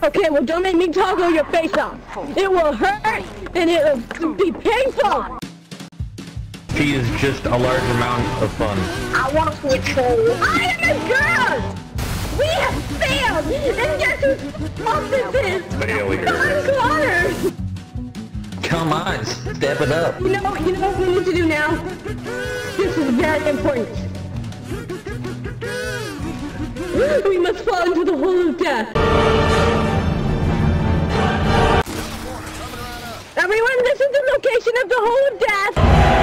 Okay, well don't make me toggle your face off. It will hurt and it will be painful. She is just a large amount of fun. I want to control. I am a girl! We have failed! And guess whose fault this is? Failure. Connor! Come on, step it up. You know what we need to do now? This is very important. We must fall into the hole of death. Everyone, this is the location of the hole of death.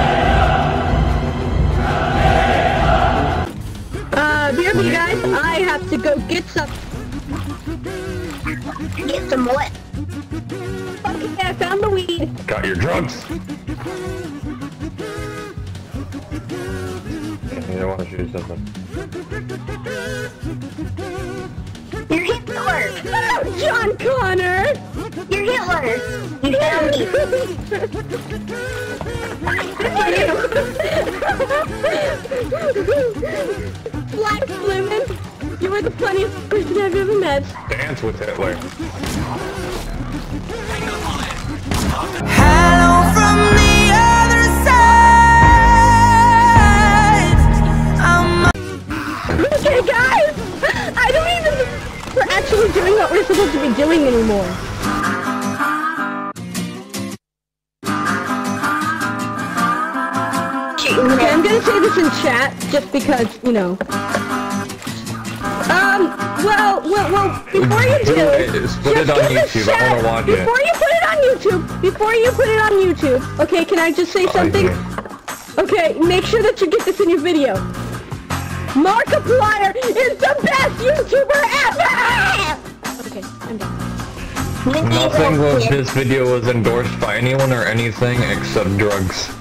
BRB guys, I have to go get some. Get some what? Okay, I found the weed. Got your drugs. You want to shoot something. You're Hitler! Oh, John Connor! You're Hitler! You found me! Black Flimin, you are the funniest person I've ever met. Dance with Hitler. Hello from the other side. Okay guys, I don't even think we're actually doing what we're supposed to be doing anymore. Okay, I'm gonna say this in chat, just because, you know. Well, before you do, put it on YouTube, I wanna watch it. Before you put it on YouTube, okay, can I just say something? Okay, make sure that you get this in your video. Markiplier is the best YouTuber ever! Okay, I'm done. Nothing of this video was endorsed by anyone or anything except drugs.